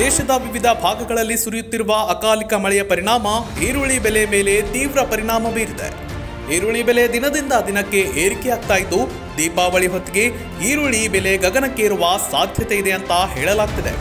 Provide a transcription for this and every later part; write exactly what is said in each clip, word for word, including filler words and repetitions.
ದೇಶದ ವಿವಿಧ ಭಾಗಗಳಲ್ಲಿ ಸುರಿಯುತ್ತಿರುವ ಅಕಾಲಿಕ ಮಳೆಯ ಪರಿಣಾಮ ಈರುಳ್ಳಿ ಬೆಲೆ ಮೇಲೆ ತೀವ್ರ ಪರಿಣಾಮ ಬೀರಿದೆ. ಈರುಳ್ಳಿ ಬೆಲೆ ದಿನದಿಂದ ದಿನಕ್ಕೆ ಏರಿಕೆಯಾಗ್ತಾ ಇದ್ದು, ದೀಪಾವಳಿ ಹೊತ್ತಿಗೆ ಈರುಳ್ಳಿ ಬೆಲೆ ಗಗನಕ್ಕೇರುವ ಸಾಧ್ಯತೆ ಇದೆ ಅಂತ ಹೇಳಲಾಗ್ತಿದೆ.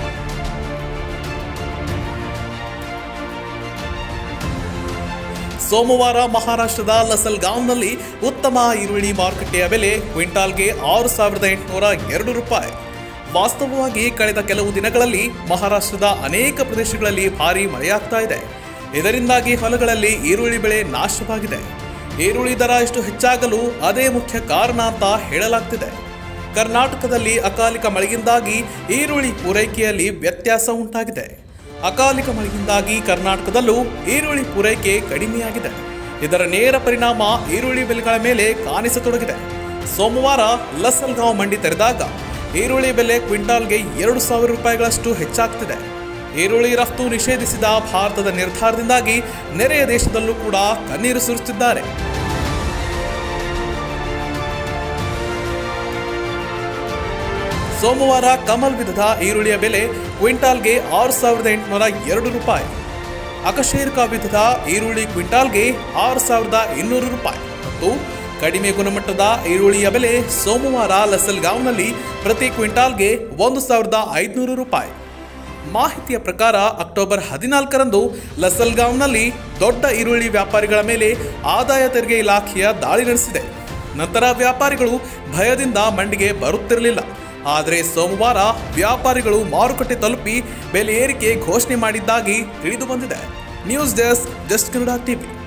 ಸೋಮವಾರ ಮಹಾರಾಷ್ಟ್ರದ ಲಸಲ್ಗಾಂವ್ನಲ್ಲಿ ಉತ್ತಮ ಈರುಳ್ಳಿ ಮಾರುಕಟ್ಟೆಯ ಬೆಲೆ ಕ್ವಿಂಟಾಲ್ಗೆ ಆರು ಸಾವಿರದ ಎಂಟುನೂರ ಎರಡು ರೂಪಾಯಿ. ವಾಸ್ತವವಾಗಿ ಕಳೆದ ಕೆಲವು ದಿನಗಳಲ್ಲಿ ಮಹಾರಾಷ್ಟ್ರದ ಅನೇಕ ಪ್ರದೇಶಗಳಲ್ಲಿ ಭಾರೀ ಮಳೆಯಾಗ್ತಾ ಇದೆ. ಇದರಿಂದಾಗಿ ಹೊಲಗಳಲ್ಲಿ ಈರುಳ್ಳಿ ಬೆಳೆ ನಾಶವಾಗಿದೆ. ಈರುಳ್ಳಿ ದರ ಇಷ್ಟು ಹೆಚ್ಚಾಗಲು ಅದೇ ಮುಖ್ಯ ಕಾರಣ ಅಂತ ಹೇಳಲಾಗ್ತಿದೆ. ಕರ್ನಾಟಕದಲ್ಲಿ ಅಕಾಲಿಕ ಮಳೆಯಿಂದಾಗಿ ಈರುಳ್ಳಿ ಪೂರೈಕೆಯಲ್ಲಿ ವ್ಯತ್ಯಾಸ ಉಂಟಾಗಿದೆ. ಅಕಾಲಿಕ ಮಳೆಯಿಂದಾಗಿ ಕರ್ನಾಟಕದಲ್ಲೂ ಈರುಳ್ಳಿ ಪೂರೈಕೆ ಕಡಿಮೆಯಾಗಿದೆ. ಇದರ ನೇರ ಪರಿಣಾಮ ಈರುಳ್ಳಿ ಬೆಲೆಗಳ ಮೇಲೆ ಕಾಣಿಸತೊಡಗಿದೆ. ಸೋಮವಾರ ಲಸಲ್ಗಾಂವ್ ಮಂಡಿ ತೆರೆದಾಗ ಈರುಳ್ಳಿ ಬೆಲೆ ಕ್ವಿಂಟಾಲ್ಗೆ ಎರಡು ಸಾವಿರ ರೂಪಾಯಿಗಳಷ್ಟು ಹೆಚ್ಚಾಗ್ತಿದೆ. ಈರುಳ್ಳಿ ರಫ್ತು ನಿಷೇಧಿಸಿದ ಭಾರತದ ನಿರ್ಧಾರದಿಂದಾಗಿ ನೆರೆಯ ದೇಶದಲ್ಲೂ ಕೂಡ ಕಣ್ಣೀರು ಸುರಿಸುತ್ತಿದ್ದಾರೆ. ಸೋಮವಾರ ಕಮಲ್ ವಿಧದ ಈರುಳ್ಳಿಯ ಬೆಲೆ ಕ್ವಿಂಟಾಲ್ಗೆ ಆರು ಸಾವಿರದ ಎಂಟುನೂರ ಎರಡು ರೂಪಾಯಿ. ಅಕಶೇರುಕಾ ವಿಧದ ಈರುಳ್ಳಿ ಕ್ವಿಂಟಾಲ್ಗೆ ಆರು ಸಾವಿರದ ಇನ್ನೂರು ರೂಪಾಯಿ ಮತ್ತು ಕಡಿಮೆ ಗುಣಮಟ್ಟದ ಈರುಳ್ಳಿಯ ಬೆಲೆ ಸೋಮವಾರ ಲಸಲ್ಗಾಂವ್ನಲ್ಲಿ ಪ್ರತಿ ಕ್ವಿಂಟಾಲ್ಗೆ ಒಂದು ಸಾವಿರದ ಐದುನೂರು ರೂಪಾಯಿ. ಮಾಹಿತಿಯ ಪ್ರಕಾರ ಅಕ್ಟೋಬರ್ ಹದಿನಾಲ್ಕರಂದು ಲಸಲ್ಗಾಂವ್ನಲ್ಲಿ ದೊಡ್ಡ ಈರುಳ್ಳಿ ವ್ಯಾಪಾರಿಗಳ ಮೇಲೆ ಆದಾಯ ತೆರಿಗೆ ಇಲಾಖೆಯ ದಾಳಿ ನಡೆಸಿದೆ. ನಂತರ ವ್ಯಾಪಾರಿಗಳು ಭಯದಿಂದ ಮಂಡಿಗೆ ಬರುತ್ತಿರಲಿಲ್ಲ. ಆದರೆ ಸೋಮವಾರ ವ್ಯಾಪಾರಿಗಳು ಮಾರುಕಟ್ಟೆ ತಲುಪಿ ಬೆಲೆ ಏರಿಕೆ ಘೋಷಣೆ ಮಾಡಿದ್ದಾಗಿ ತಿಳಿದು ಬಂದಿದೆ. News desk just Kannada TV.